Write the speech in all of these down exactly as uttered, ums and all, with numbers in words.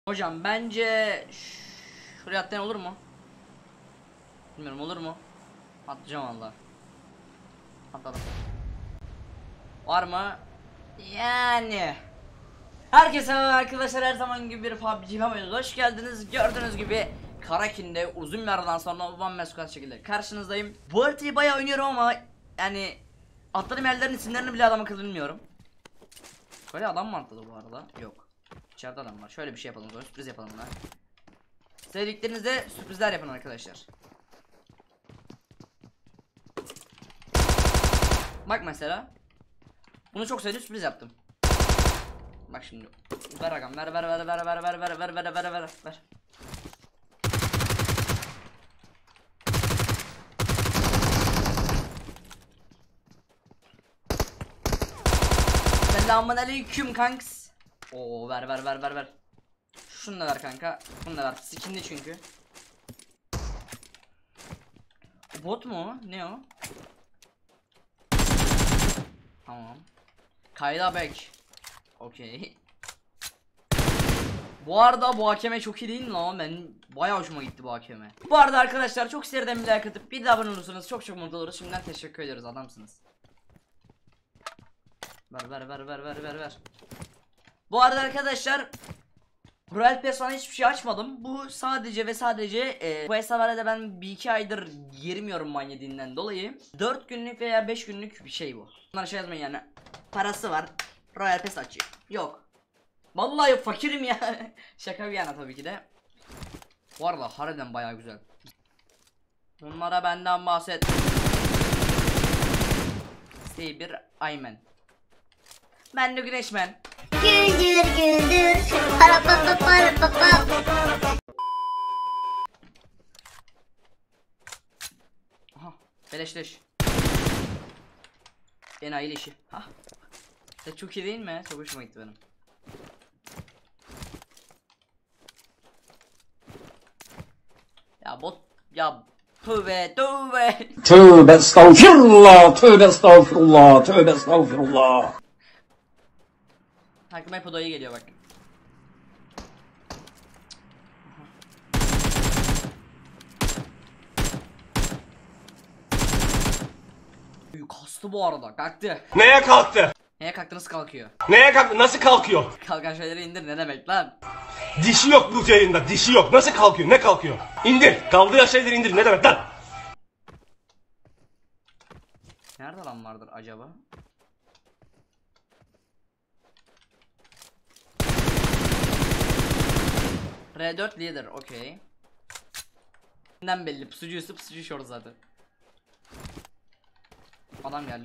Hocam bence şuraya atlayan olur mu? Bilmiyorum, olur mu? Atlayacağım valla. Atladım. Var mı? Yani. Herkese merhaba arkadaşlar, her zaman gibi bir P U B G Mobile'e hoş geldiniz. Gördüğünüz gibi Karakin'de uzun bir aradan sonra One Man Squad şekilde karşınızdayım. Bu haritayı bayağı oynuyorum ama yani atladığım yerlerin isimlerini bile adam akıllı bilmiyorum. Böyle adam mı atladı bu arada? Yok. İçeride adam var. Şöyle bir şey yapalım, böyle sürpriz yapalım buna. Sevdiklerinizde sürprizler yapın arkadaşlar. Bak mesela. Bunu çok sevdim, sürpriz yaptım. Bak şimdi. Ver agam, ver ver ver ver ver ver ver ver ver ver ver ver. Selamun aleyküm kanks. Oo, ver ver ver ver ver. Şunu da ver kanka. Bunu da ver. Skinli çünkü. Bot mu o? Ne o? Tamam. Kayda back. Okey. Bu arada bu hakeme çok iyi değil mi lan? Ben bayağı hoşuma gitti bu hakeme. Bu arada arkadaşlar çok seriden bir like atıp bir de abone olursanız çok çok mutlu oluruz. Şimdiden teşekkür ediyoruz, adamsınız. Ver ver ver ver ver ver ver. Bu arada arkadaşlar Royal Pass falan hiçbir şey açmadım. Bu sadece ve sadece e, bu hesablarda ben bir iki aydır girmiyorum manyediğinden dolayı dört günlük veya beş günlük bir şey bu. Bunlar şey yazmayın yani. Parası var. Royal Pass açıyor. Yok. Vallahi yok, fakirim ya. Şaka bir yana tabii ki de. Bu arada harbiden bayağı güzel. Bunlara benden bahset. Bir Aymen. Ben de Güneşmen. Güldür güldür. Para pa pa para pa pa. Aha, beleşleş. Enayi işi. Ha. Çok iyi değil mi? Çok hoşuma gitti benim. Ya bot ya tövbe tövbe. Tövbe estağfirullah, tövbe estağfirullah, tövbe estağfirullah. Aklıma hep o dayı geliyor bak. Aha. Kastı bu arada, kalktı. Neye kalktı? Neye kalktı, nasıl kalkıyor? Neye kalktı? Nasıl kalkıyor? Kalkan şeyleri indir, ne demek lan? Dişi yok bu yayında, dişi yok. Nasıl kalkıyor? Ne kalkıyor? İndir. Kaldığı şeyleri indir. Ne demek lan? Nerede lan vardır acaba? R dört leader, okey. Neden belli, pusucuysa pusucu short zaten. Adam geldi.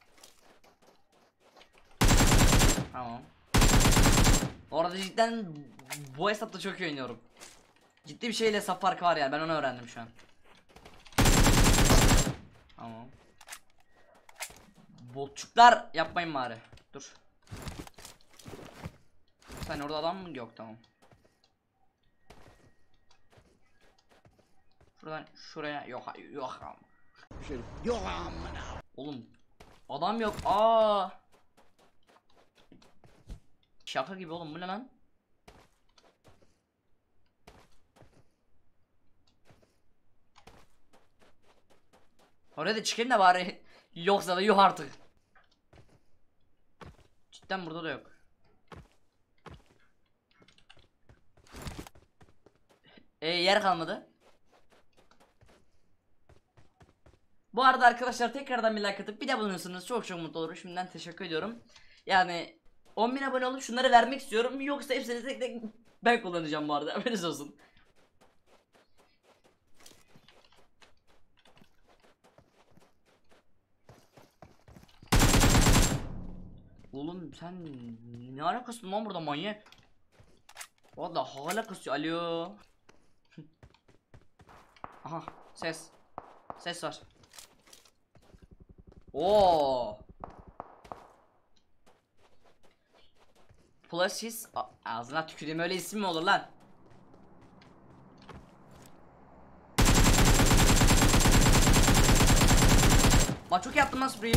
Tamam. Orada cidden bu hesapta çok iyi oynuyorum. Ciddi bir şeyle hesap farkı var yani, ben onu öğrendim şu an. Tamam. Botçuklar yapmayın bari. Dur. Sen orada adam mı? Yok, tamam. Şuradan şuraya yok yok. Yok amına. Oğlum adam yok. Aa. Şaka gibi oğlum, bu ne lan? Oraya da çıkayım da bari. Yoksa da yuh artık. Cidden burada da yok. E yer kalmadı. Bu arada arkadaşlar tekrardan bir like atıp bir de bulunuyorsunuz, çok çok mutlu olurum. Şimdiden teşekkür ediyorum. Yani on bin abone olup şunları vermek istiyorum. Yoksa hepsini tek tek ben kullanacağım bu arada. Haberiniz olsun. Oğlum sen ne alakası lan burada, manyak. Valla hala kasıyor. Alo. Aha, ses. Ses var. Oo. Plus his ağzına tüküreyim, öyle isim mi olur lan? Bak çok yaptım lan spreyi.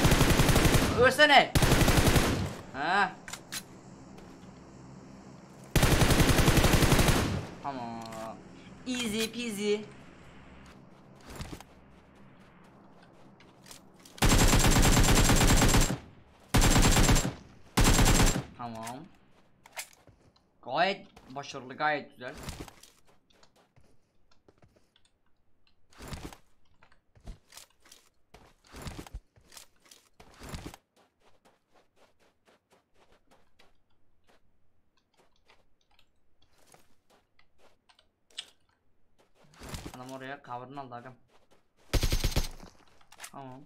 Ölsene. Ha. Easy peasy. Tamam. Gayet başarılı, gayet güzel. Adam oraya cover'ını aldı agam. Tamam.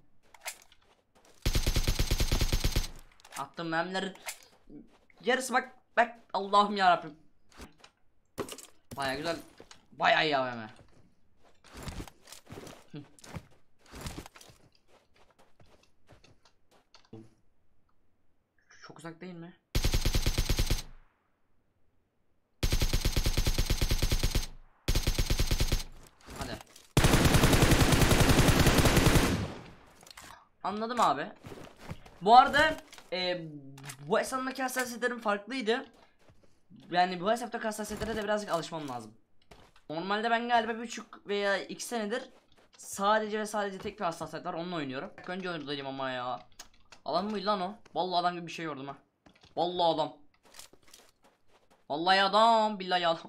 Attım memleri. Yarısı bak bak Allah'ım ya Rabbim. Baya güzel. Baya iyi A V M. Çok uzak değil mi? Hadi. Anladım abi. Bu arada e, bu hesaptaki hassasiyetlerim farklıydı. Yani bu hesaptaki hassasiyetlere de birazcık alışmam lazım. Normalde ben galiba bir buçuk veya iki senedir sadece ve sadece tek bir hassasiyet var, onunla oynuyorum. Önce oynadayım ama ya. Adam mıydı lan o? Vallahi adam gibi bir şey gördüm ha. Vallahi adam. Vallahi adam, billahi adam.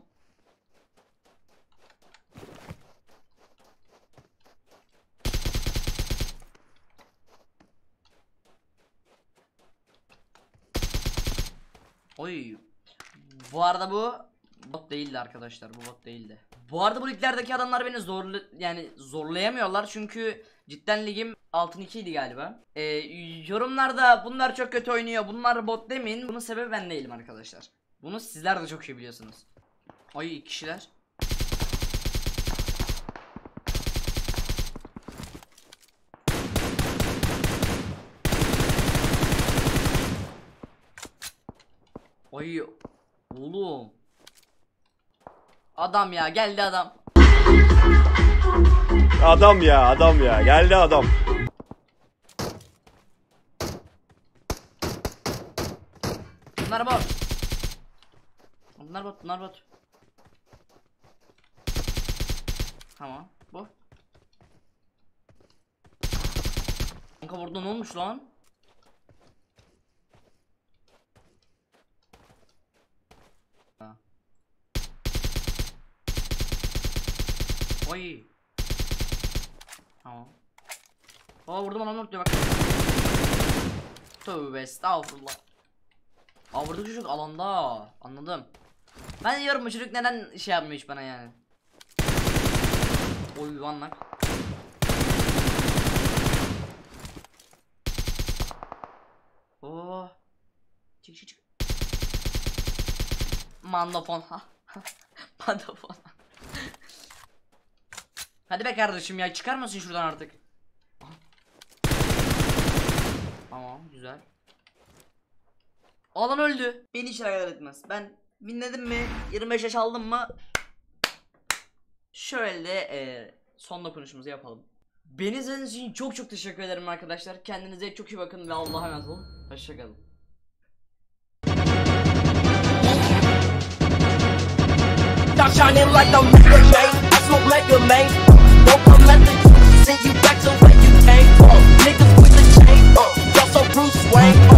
Oy. Bu arada bu bot değildi arkadaşlar, bu bot değildi. Bu arada bu liglerdeki adamlar beni zorlu yani zorlayamıyorlar çünkü cidden ligim altın iki idi galiba. Ee, yorumlarda bunlar çok kötü oynuyor, bunlar bot demeyin. Bunun sebebi ben değilim arkadaşlar. Bunu sizler de çok iyi biliyorsunuz. Ay kişiler. Ay oğlum. Adam ya, geldi adam. Adam ya, adam ya, geldi adam. Bunlar bot. Bunlar bot, bunlar bot. Tamam, bu. Kanka burada ne olmuş lan? Ha. Oy. Tamam. Aa vurdum adam ortaya bak. Tövbe estağfurullah. Aa vurduk çocuk alanda. Anladım. Ben diyorum bu çocuk neden şey yapmıyor hiç bana yani. Oy vanlak. Oo. Çık çık çık. Mandafon. Mandafon. Hadi be kardeşim ya, çıkar mısın şuradan artık? Aha. Tamam güzel. Alan öldü. Beni hiç alakadar etmez. Ben winledim mi, yirmi beş yaş aldım mı? Şöyle e, son dokunuşumuzu yapalım. Beni izlediğiniz için çok çok teşekkür ederim arkadaşlar. Kendinize çok iyi bakın ve Allah'a emanet olun. Hoşçakalın. Stop shining like a mirror, man. I smoke like a man. Don't come at the send you back to where you came from. Niggas with the chain, uh, y'all so Bruce Wayne.